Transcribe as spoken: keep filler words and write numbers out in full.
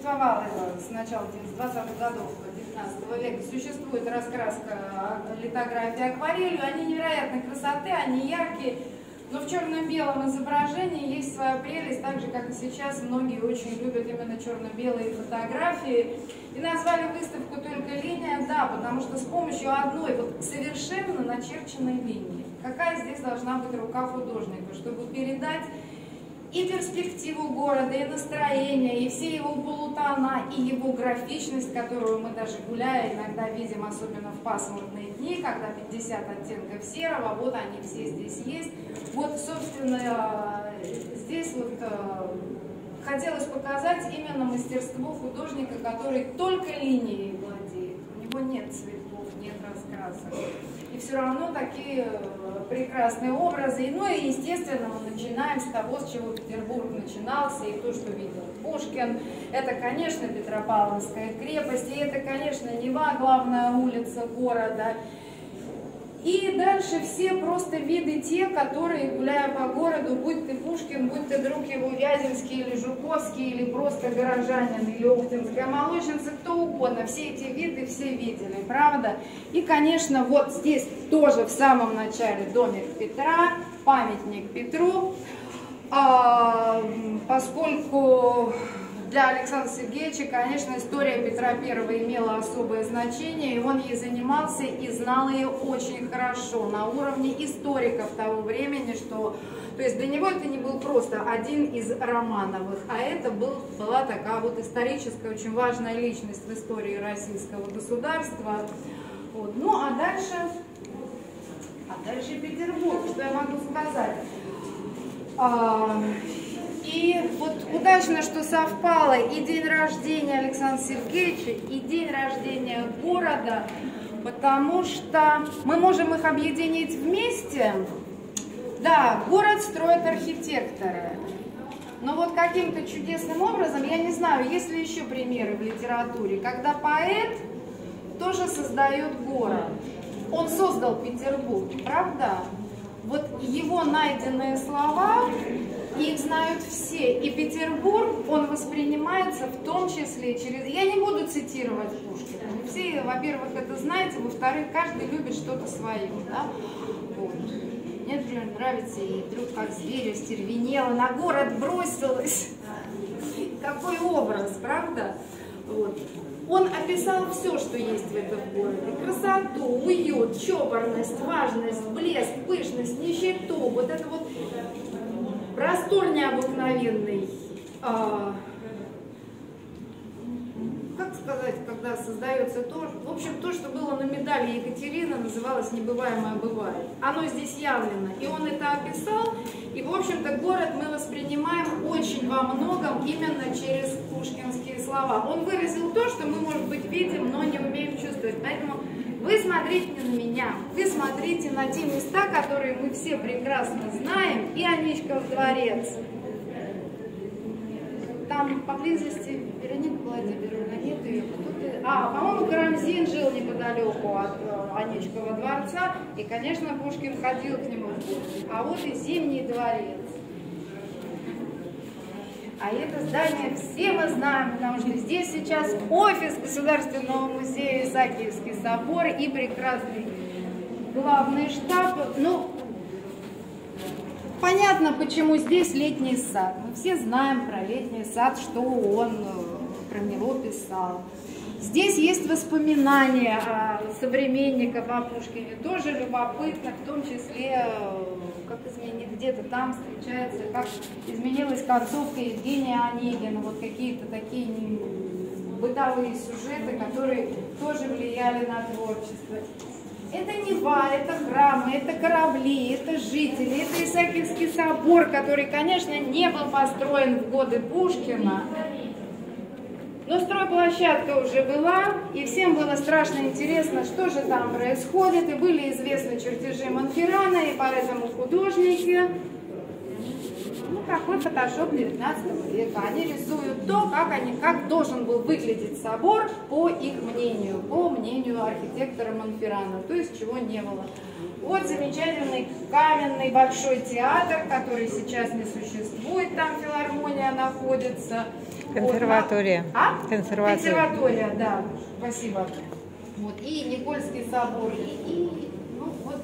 существовала с начала двадцатых годов девятнадцатого века, существует раскраска литографии акварелью, они невероятной красоты, они яркие, но в черно-белом изображении есть своя прелесть, так же, как и сейчас многие очень любят именно черно-белые фотографии. И назвали выставку только «Линия», да, потому что с помощью одной вот совершенно начерченной линии, какая здесь должна быть рука художника, чтобы передать и перспективу города, и настроение, и все его полутона, и его графичность, которую мы даже гуляя иногда видим, особенно в пасмурные дни, когда пятьдесят оттенков серого, вот они все здесь есть. Вот, собственно, здесь вот хотелось показать именно мастерство художника, который только линией владеет. У него нет цветов, нет раскрасок. И все равно такие прекрасные образы. Ну и, естественно, мы начинаем с того, с чего Петербург начинался, и то, что видел Пушкин. Это, конечно, Петропавловская крепость, и это, конечно, Нева, главная улица города. И дальше все просто виды те, которые, гуляя по городу, будь ты Пушкин, будь ты друг его Вяземский или Жуковский, или просто горожанин, или Охтинская молочница, кто угодно, все эти виды все видели, правда? И, конечно, вот здесь тоже в самом начале домик Петра, памятник Петру, а, поскольку для Александра Сергеевича, конечно, история Петра Первого имела особое значение, и он ей занимался и знал ее очень хорошо, на уровне историков того времени, что, то есть для него это не был просто один из Романовых, а это был, была такая вот историческая, очень важная личность в истории российского государства. Вот. Ну, а дальше, а дальше Петербург, что я могу сказать? А, И вот удачно, что совпало и день рождения Александра Сергеевича, и день рождения города, потому что мы можем их объединить вместе. Да, город строят архитекторы, но вот каким-то чудесным образом, я не знаю, есть ли еще примеры в литературе, когда поэт тоже создает город. Он создал Петербург, правда? Вот его найденные слова, их знают все. И Петербург, он воспринимается в том числе через... Я не буду цитировать Пушкина. Вы все, во-первых, это знаете, во-вторых, каждый любит что-то свое. Да? Вот. Мне, например, нравится и вдруг как зверь остервенела, на город бросилась. Какой образ, правда? Вот. Он описал все, что есть в этом городе. Красоту, уют, чопорность, важность, блеск, пышность, нищету. Вот это вот простор необыкновенный. А, как сказать, когда создается то, в общем, то, что было на медали Екатерины, называлось «Небываемое бывает». Оно здесь явлено. И он это описал. И, в общем-то, город мы воспринимаем очень во многом именно через пушкинские слова. Он выразил то, что мы, может быть, видим, но не умеем чувствовать. Поэтому вы смотрите не на меня, вы смотрите на те места, которые мы все прекрасно знаем, и Аничков дворец. Там поблизости Вероника Владимировна, нет ее. А, по-моему, Карамзин жил неподалеку от Аничкова дворца, и, конечно, Пушкин ходил к нему. А вот и Зимний дворец. А это здание все мы знаем, потому что здесь сейчас офис Государственного музея, Исаакиевский собор и прекрасный главный штаб. Ну, понятно, почему здесь летний сад. Мы все знаем про летний сад, что он про него писал. Здесь есть воспоминания современников о Пушкине, тоже любопытно, в том числе, как изменить, где-то там встречается, как изменилась концовка Евгения Онегина, вот какие-то такие бытовые сюжеты, которые тоже влияли на творчество. Это Нева, это храмы, это корабли, это жители, это Исаакиевский собор, который, конечно, не был построен в годы Пушкина, но стройплощадка уже была, и всем было страшно интересно, что же там происходит, и были известны чертежи Монферрана, и поэтому художники, ну, такой фотошоп девятнадцатого века, они рисуют то, как, они, как должен был выглядеть собор, по их мнению, по мнению архитектора Монферрана, то есть чего не было. Вот замечательный каменный большой театр, который сейчас не существует, там филармония находится. Консерватория. Вот, а? Консерватория. Консерватория, да. Спасибо. Вот, и Никольский собор. И, и, ну, вот